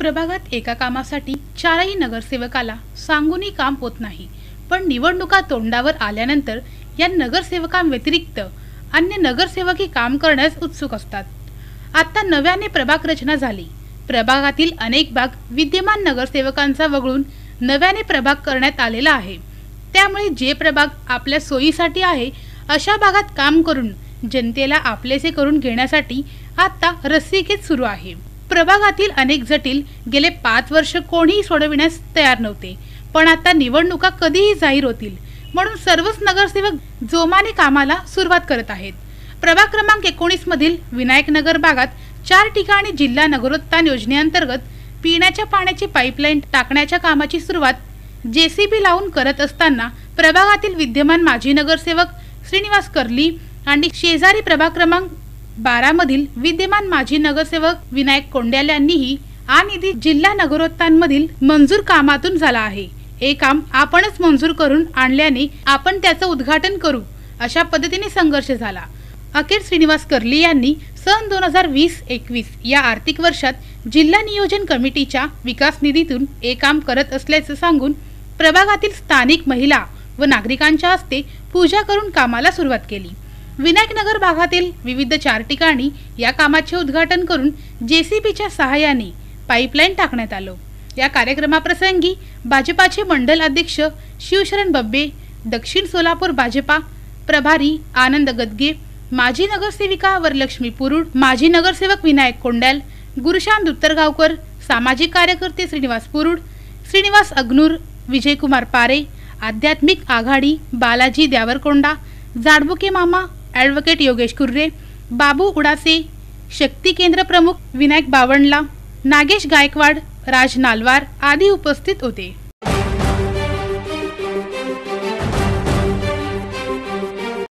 प्रभागात एका कामासाठी चारही नगरसेवकाला सांगूनही काम होत नाही, पण निवडणुका तोंडावर आल्यानंतर या नगरसेवकांव्यतिरिक्त अन्य नगरसेवकही काम करण्यास उत्सुक असतात। आता नव्याने प्रभाग रचना झाली। प्रभागातील अनेक भाग विद्यमान नगरसेवकांचा वगळून नव्याने प्रभाग करण्यात आलेला आहे। त्यामुळे जे प्रभाग आपल्या सोयीसाठी आहे अशा भागात काम करून जनतेला आपलेसे करून घेण्यासाठी आता रस्सीखेच सुरू आहे। प्रभागातील अनेक जटिल गेले 5 वर्ष कोणीही सोडविण्यास तयार नव्हते, पण आता निवडणुका कधीही जाहीर होतील म्हणून सर्वच नगरसेवक जोमाने कामाला सुरुवात करत आहेत। प्रभाग क्रमांक 19 मधील विनायक नगर भागात 4 ठिकाणी जिल्हा नगरोत्थान योजनेअंतर्गत पिण्याच्या पाण्याची पाईपलाईन टाकण्याच्या कामाची सुरुवात जेसीबी लावून करत असताना प्रभागातील विद्यमान माजी नगरसेवक श्रीनिवास कर्ली आणि शेजारी प्रभाग क्रमांक 12 मधील विद्यमान माजी नगरसेवक विनायक कोंड्याल यांनीही हा निधी जिल्हा नगरोत्थान मधील मंजूर कामातून झाला आहे। हे काम आपणच मंजूर करून आणल्याने आपण त्याचं उद्घाटन करू अशा पद्धतीने संघर्ष झाला। अखेर श्रीनिवास कर्ली यांनी सन 2020-21 या आर्थिक वर्षात जिल्हा नियोजन कमिटीच्या विकास निधीतून हे काम करत असल्याचं सांगून प्रभागातील स्थानिक महिला व नागरिकांच्या हस्ते पूजा करून कामाला सुरुवात केली। विनायक नगर भागातील विविध 4 ठिकाणी या कामाचे उद्घाटन करून जेसीबीच्या सहाय्याने पाईपलाईन टाकण्यात आलं। या कार्यक्रमाप्रसंगी भाजपाचे मंडल अध्यक्ष शिवशरण बब्बे, दक्षिण सोलापूर भाजपा प्रभारी आनंद गदगे, माजी नगरसेविका वरलक्ष्मी पुरुड, माजी नगरसेवक विनायक कोंड्याल, गुरुश्याम दुत्तरगावकर, सामाजिक कार्यकर्ते श्रीनिवास पुरुड, श्रीनिवास अग्नूर, विजयकुमार पारे, आध्यात्मिक आघाडी बालाजी द्यावरकोंडा, जाडबुके मामा, ॲडव्होकेट योगेश कुर्रे, बाबू उडासे, शक्ती केंद्र प्रमुख विनायक बावनला, नागेश गायकवाड, राज नालवार आदी उपस्थित होते।